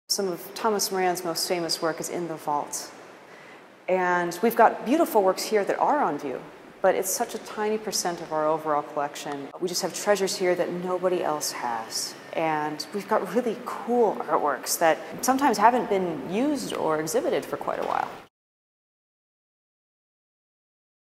Some of Thomas Moran's most famous work is in the vault. And we've got beautiful works here that are on view, but it's such a tiny percent of our overall collection. We just have treasures here that nobody else has. And we've got really cool artworks that sometimes haven't been used or exhibited for quite a while.